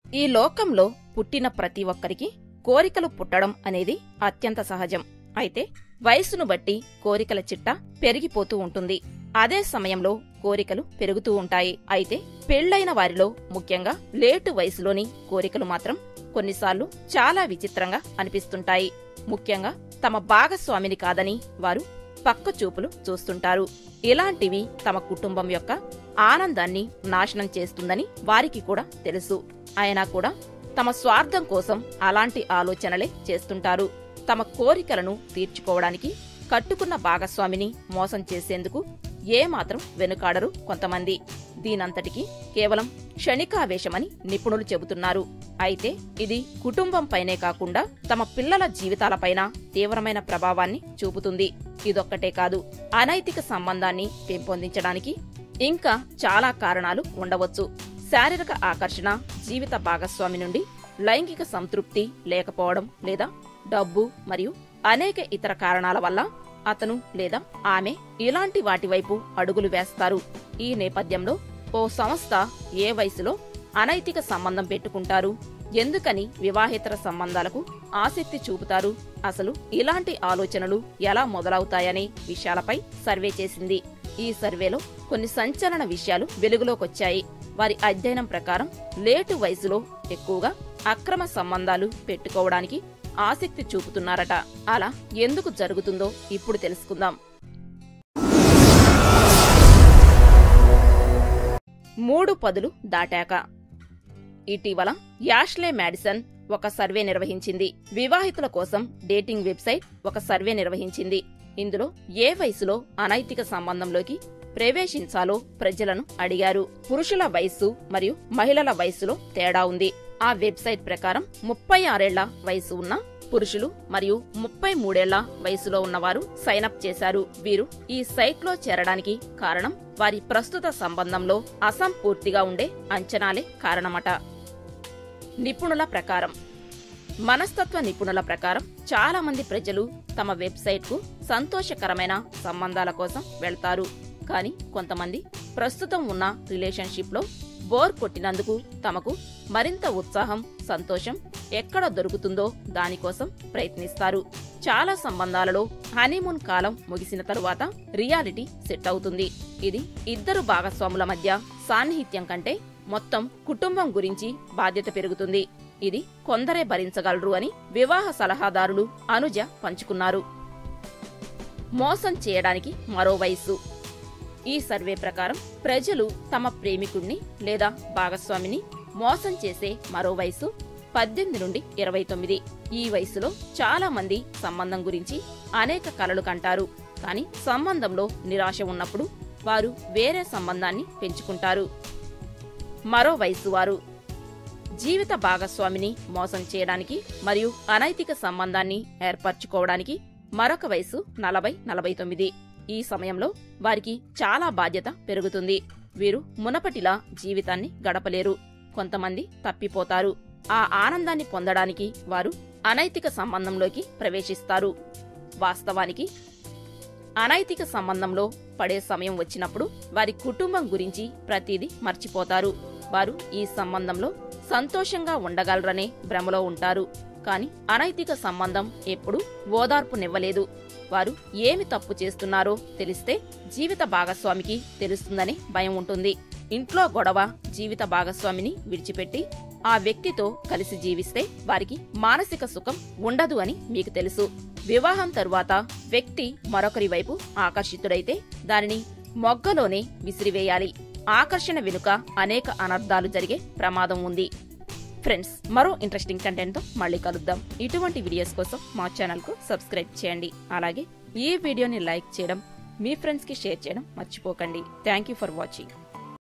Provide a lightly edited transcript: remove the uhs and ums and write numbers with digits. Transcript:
ఈ లోకంలో పుట్టిన ప్రతి ఒక్కరికి కోరికలు పుట్టడం అనేది అత్యంత సహజం. అయితే వయసును బట్టి కోరికల చిట్ట పెరిగిపోతూ ఉంటుంది. అదే సమయంలో కోరికలు పెరుగుతూ ఉంటాయి. అయితే పెళ్లైన వారిలో ముఖ్యంగా లేటు వయసులోని కోరికలు మాత్రం కొన్నిసార్లు చాలా విచిత్రంగా అనిపిస్తుంటాయి. ముఖ్యంగా తమ భాగస్వామిని కాదని వారు పక్క చూపులు చూస్తుంటారు. ఇలాంటివి తమ కుటుంబం యొక్క ఆనందాన్ని నాశనం చేస్తుందని వారికి కూడా తెలుసు. అయినా కూడా తమ స్వార్థం కోసం అలాంటి ఆలోచనలే చేస్తుంటారు. తమ కోరికలను తీర్చుకోవడానికి కట్టుకున్న భాగస్వామిని మోసం చేసేందుకు ఏమాత్రం వెనుకాడరు కొంతమంది. దీనంతటికీ కేవలం క్షణికావేశమని నిపుణులు చెబుతున్నారు. అయితే ఇది కుటుంబంపైనే కాకుండా తమ పిల్లల జీవితాలపైన తీవ్రమైన ప్రభావాన్ని చూపుతుంది. ఇదొక్కటే కాదు, అనైతిక సంబంధాన్ని పెంపొందించడానికి ఇంకా చాలా కారణాలు ఉండవచ్చు. శారీరక ఆకర్షణ, జీవిత భాగస్వామి నుండి లైంగిక సంతృప్తి లేకపోవడం, లేదా డబ్బు మరియు అనేక ఇతర కారణాల వల్ల అతను లేదా ఆమె ఇలాంటి వాటి వైపు అడుగులు వేస్తారు. ఈ నేపథ్యంలో ఓ సంస్థ ఏ వయసులో అనైతిక సంబంధం పెట్టుకుంటారు, ఎందుకని వివాహేతర సంబంధాలకు ఆసక్తి చూపుతారు, అసలు ఇలాంటి ఆలోచనలు ఎలా మొదలవుతాయనే విషయాలపై సర్వే చేసింది. ఈ సర్వేలో కొన్ని సంచలన విషయాలు వెలుగులోకొచ్చాయి. వారి అధ్యయనం ప్రకారం లేటు వయసులో ఎక్కువగా అక్రమ సంబంధాలు పెట్టుకోవడానికి ఆసక్తి చూపుతున్నారట. అలా ఎందుకు జరుగుతుందో ఇప్పుడు తెలుసుకుందాం. 3 పదులు దాటాక. ఇటీవల యాష్లే మాడిసన్ ఒక సర్వే నిర్వహించింది. వివాహితుల కోసం డేటింగ్ వెబ్సైట్ ఒక సర్వే నిర్వహించింది. ఇందులో ఏ వయసులో అనైతిక సంబంధంలోకి ప్రవేశించాలో ప్రజలను అడిగారు. పురుషుల వయస్సు మరియు మహిళల వయస్సులో తేడా ఉంది. ఆ వెబ్సైట్ ప్రకారం 36 ఏళ్ల వయసు ఉన్న పురుషులు మరియు 33 ఏళ్ల వయసులో ఉన్నవారు సైనప్ చేశారు. వీరు ఈ సైట్లో చేరడానికి కారణం వారి ప్రస్తుత సంబంధంలో అసంపూర్తిగా ఉండే అంచనాలే కారణమట. నిపుణుల ప్రకారం, మనస్తత్వ నిపుణుల ప్రకారం చాలా మంది ప్రజలు తమ వెబ్సైట్కు సంతోషకరమైన సంబంధాల కోసం వెళ్తారు. కానీ కొంతమంది ప్రస్తుతం ఉన్న రిలేషన్షిప్లో బోర్ కొట్టినందుకు తమకు మరింత ఉత్సాహం, సంతోషం ఎక్కడ దొరుకుతుందో దానికోసం ప్రయత్నిస్తారు. చాలా సంబంధాలలో హనీమూన్ కాలం ముగిసిన తరువాత రియాలిటీ సెట్ అవుతుంది. ఇది ఇద్దరు భాగస్వాముల మధ్య సాన్నిహిత్యం కంటే మొత్తం కుటుంబం గురించి బాధ్యత పెరుగుతుంది. ఇది కొందరే భరించగలరు అని వివాహ సలహాదారులు అనుజ పంచుకున్నారు. మోసం చేయడానికి మరో వయస్సు. ఈ సర్వే ప్రకారం ప్రజలు తమ ప్రేమికుణ్ణి లేదా భాగస్వామిని మోసం చేసే మరో వయసు 18 నుండి 29. ఈ వయసులో చాలా మంది సంబంధం గురించి అనేక కలలు కంటారు. కానీ సంబంధంలో నిరాశ ఉన్నప్పుడు వారు వేరే సంబంధాన్ని పెంచుకుంటారు. మరో వయసు వారు జీవిత భాగస్వామిని మోసం చేయడానికి మరియు అనైతిక సంబంధాన్ని ఏర్పరచుకోవడానికి మరొక వయసు 40-49. ఈ సమయంలో వారికి చాలా బాధ్యత పెరుగుతుంది. వీరు మునపటిలా జీవితాన్ని గడపలేరు. కొంతమంది తప్పిపోతారు. ఆ ఆనందాన్ని పొందడానికి వారు అనైతిక సంబంధంలోకి ప్రవేశిస్తారు. వాస్తవానికి అనైతిక సంబంధంలో పడే సమయం వచ్చినప్పుడు వారి కుటుంబం గురించి ప్రతిదీ మర్చిపోతారు. వారు ఈ సంబంధంలో సంతోషంగా ఉండగలరనే భ్రమలో ఉంటారు. కాని అనైతిక సంబంధం ఎప్పుడూ ఓదార్పునివ్వలేదు. వారు ఏమి తప్పు చేస్తున్నారో తెలిస్తే జీవిత భాగస్వామికి తెలుస్తుందనే భయం ఉంటుంది. ఇంట్లో గొడవ జీవిత భాగస్వామిని విడిచిపెట్టి ఆ వ్యక్తితో కలిసి జీవిస్తే వారికి మానసిక సుఖం ఉండదు అని మీకు తెలుసు. వివాహం తరువాత వ్యక్తి మరొకరి వైపు ఆకర్షితుడైతే దానిని మొగ్గలోనే విసిరివేయాలి. ఆకర్షణ వెనుక అనేక అనర్థాలు జరిగే ప్రమాదం ఉంది. ఫ్రెండ్స్, మరో ఇంట్రెస్టింగ్ కంటెంట్ తో మళ్ళీ కలుద్దాం. ఇటువంటి వీడియోస్ కోసం మా ఛానల్ కు సబ్స్క్రైబ్ చేయండి. అలాగే ఈ వీడియోని లైక్ చేయడం, మీ ఫ్రెండ్స్ కి షేర్ చేయడం మర్చిపోకండి. Thank you for watching.